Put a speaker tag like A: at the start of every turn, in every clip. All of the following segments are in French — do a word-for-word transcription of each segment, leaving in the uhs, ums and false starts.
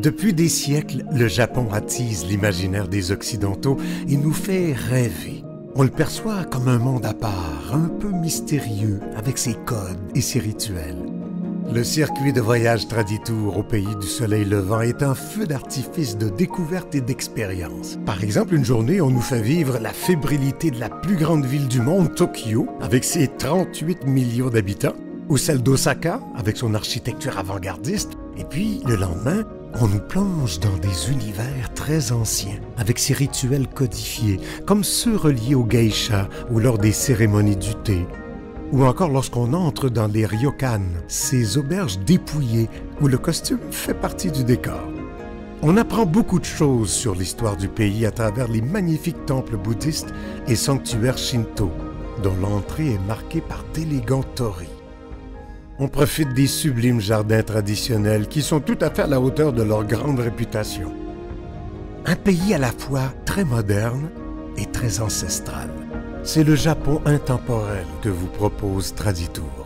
A: Depuis des siècles, le Japon attise l'imaginaire des Occidentaux et nous fait rêver. On le perçoit comme un monde à part, un peu mystérieux, avec ses codes et ses rituels. Le circuit de voyage Traditour au pays du soleil levant est un feu d'artifice de découverte et d'expérience. Par exemple, une journée, on nous fait vivre la fébrilité de la plus grande ville du monde, Tokyo, avec ses trente-huit millions d'habitants, ou celle d'Osaka, avec son architecture avant-gardiste, et puis, le lendemain, on nous plonge dans des univers très anciens, avec ses rituels codifiés, comme ceux reliés aux geishas ou lors des cérémonies du thé, ou encore lorsqu'on entre dans les ryokan, ces auberges dépouillées où le costume fait partie du décor. On apprend beaucoup de choses sur l'histoire du pays à travers les magnifiques temples bouddhistes et sanctuaires shinto, dont l'entrée est marquée par d'élégants torii. On profite des sublimes jardins traditionnels qui sont tout à fait à la hauteur de leur grande réputation. Un pays à la fois très moderne et très ancestral. C'est le Japon intemporel que vous propose Traditour.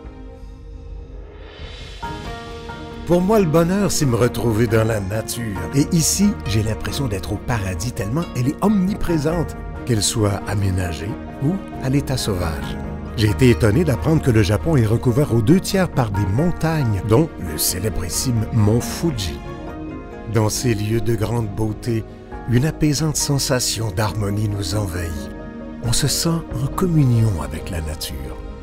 A: Pour moi, le bonheur, c'est me retrouver dans la nature. Et ici, j'ai l'impression d'être au paradis tellement elle est omniprésente, qu'elle soit aménagée ou à l'état sauvage. J'ai été étonné d'apprendre que le Japon est recouvert aux deux tiers par des montagnes, dont le célébrissime mont Fuji. Dans ces lieux de grande beauté, une apaisante sensation d'harmonie nous envahit. On se sent en communion avec la nature.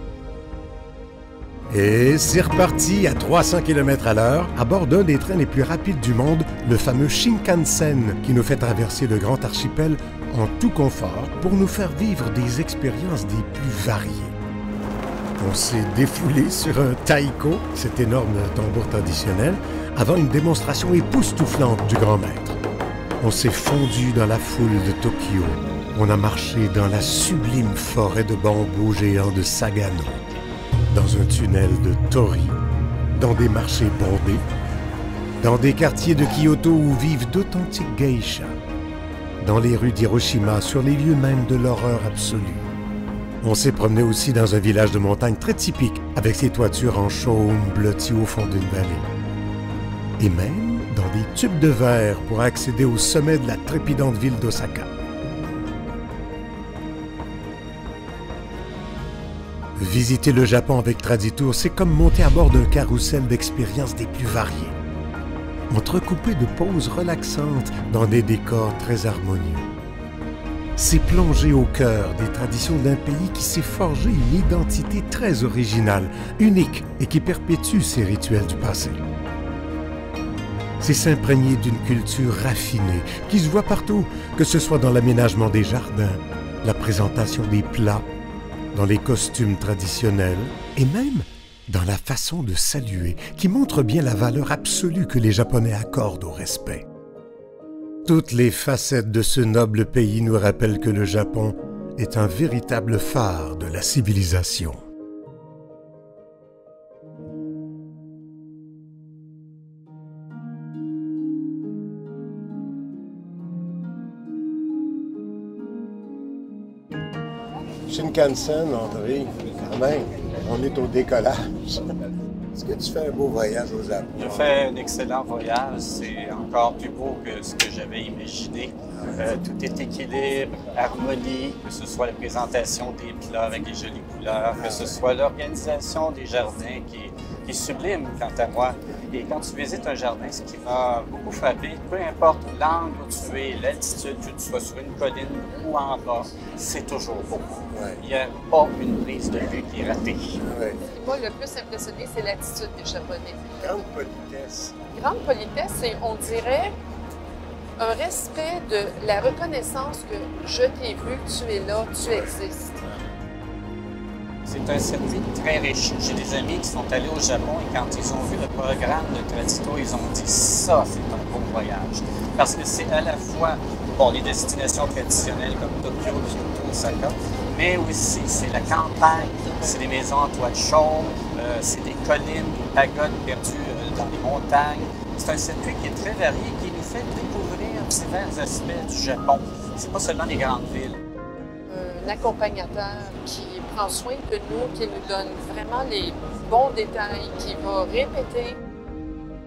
A: Et c'est reparti à trois cents kilomètres à l'heure, à bord d'un des trains les plus rapides du monde, le fameux Shinkansen, qui nous fait traverser le grand archipel en tout confort pour nous faire vivre des expériences des plus variées. On s'est défoulé sur un taiko, cet énorme tambour traditionnel, avant une démonstration époustouflante du grand maître. On s'est fondu dans la foule de Tokyo. On a marché dans la sublime forêt de bambous géants de Sagano, dans un tunnel de Torii, dans des marchés bondés, dans des quartiers de Kyoto où vivent d'authentiques geishas, dans les rues d'Hiroshima, sur les lieux même de l'horreur absolue. On s'est promené aussi dans un village de montagne très typique, avec ses toitures en chaume blotties au fond d'une vallée. Et même dans des tubes de verre pour accéder au sommet de la trépidante ville d'Osaka. Visiter le Japon avec Traditour, c'est comme monter à bord d'un carrousel d'expériences des plus variées. Entrecoupé de pauses relaxantes dans des décors très harmonieux. C'est plonger au cœur des traditions d'un pays qui s'est forgé une identité très originale, unique et qui perpétue ses rituels du passé. C'est s'imprégner d'une culture raffinée qui se voit partout, que ce soit dans l'aménagement des jardins, la présentation des plats, dans les costumes traditionnels et même dans la façon de saluer qui montre bien la valeur absolue que les Japonais accordent au respect. Toutes les facettes de ce noble pays nous rappellent que le Japon est un véritable phare de la civilisation. Shinkansen, André, quand même, on est au décollage. Est-ce que tu fais un beau voyage au Japon?
B: J'ai fait un excellent voyage. C'est encore plus beau que ce que j'avais imaginé. Euh, tout est équilibre, harmonie, que ce soit la présentation des plats avec des jolies couleurs, que ce soit l'organisation des jardins qui est, qui est sublime, quant à moi. Et quand tu visites un jardin, ce qui m'a beaucoup frappé, peu importe l'angle où tu es, l'altitude, que tu sois sur une colline ou en bas, c'est toujours beau. Ouais. Il n'y a pas une prise de vue qui est ratée.
C: Ouais. Moi, le plus impressionné, c'est l'attitude des Japonais.
A: Grande politesse.
C: Grande politesse, et on dirait un respect de la reconnaissance que je t'ai vu, tu es là, tu existes.
B: C'est un circuit très riche. J'ai des amis qui sont allés au Japon et quand ils ont vu le programme de Traditour, ils ont dit ça, c'est un beau voyage. Parce que c'est à la fois, bon, les destinations traditionnelles comme Tokyo, Kyoto, Osaka, mais aussi c'est la campagne, c'est des maisons en toit de chaume, euh, c'est des collines, des pagodes perdues euh, dans les montagnes. C'est un circuit qui est très varié, qui nous fait découvrir divers aspects du Japon. C'est pas seulement les grandes villes.
C: Un accompagnateur qui prend soin de nous, qui nous donne vraiment les bons détails, qui va répéter.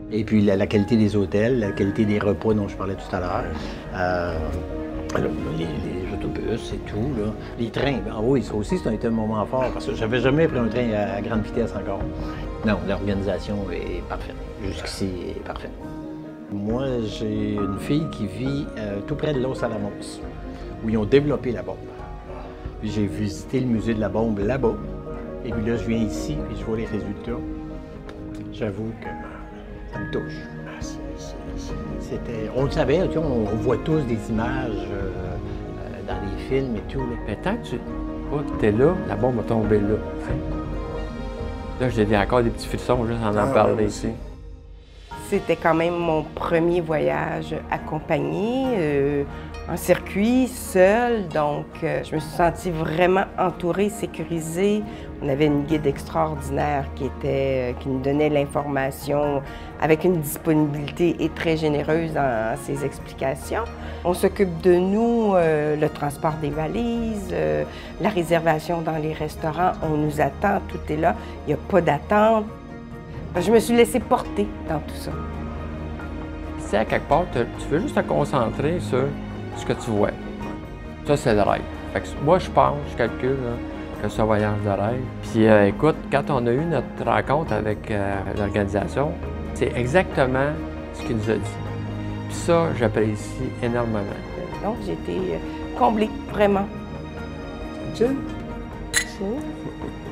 D: Et puis la, la qualité des hôtels, la qualité des repas dont je parlais tout à l'heure. Euh, les, les autobus et tout, là. Les trains, ben, oui, ça aussi, ça a été un moment fort parce que j'avais jamais pris un train à, à grande vitesse encore. Non, l'organisation est parfaite. Jusqu'ici, elle est parfaite. Moi, j'ai une fille qui vit euh, tout près de Los Alamos, où ils ont développé la bombe. J'ai visité le musée de la bombe là-bas. Et puis là, je viens ici et je vois les résultats. J'avoue que ça me touche. C'était, on le savait, tu vois, on voit tous des images euh, euh, dans les films et tout. Là.
E: Mais tant que tu es là, la bombe va tomber là. Là, j'ai encore des petits frissons juste en en parler ici.
F: C'était quand même mon premier voyage accompagné, euh, en circuit, seul. Donc, euh, je me suis sentie vraiment entourée, sécurisée. On avait une guide extraordinaire qui, était, euh, qui nous donnait l'information avec une disponibilité et très généreuse dans ses explications. On s'occupe de nous, euh, le transport des valises, euh, la réservation dans les restaurants. On nous attend, tout est là. Il n'y a pas d'attente. Je me suis laissée porter dans tout ça.
E: Tu sais, à quelque part, tu veux juste te concentrer sur ce que tu vois. Ça, c'est le rêve. Fait que moi, je pense, je calcule là, que c'est un voyage de rêve. Puis euh, écoute, quand on a eu notre rencontre avec euh, l'organisation, c'est exactement ce qu'il nous a dit. Puis ça, j'apprécie énormément.
F: Donc, j'ai été comblée, vraiment.
D: Chill.
F: Chill.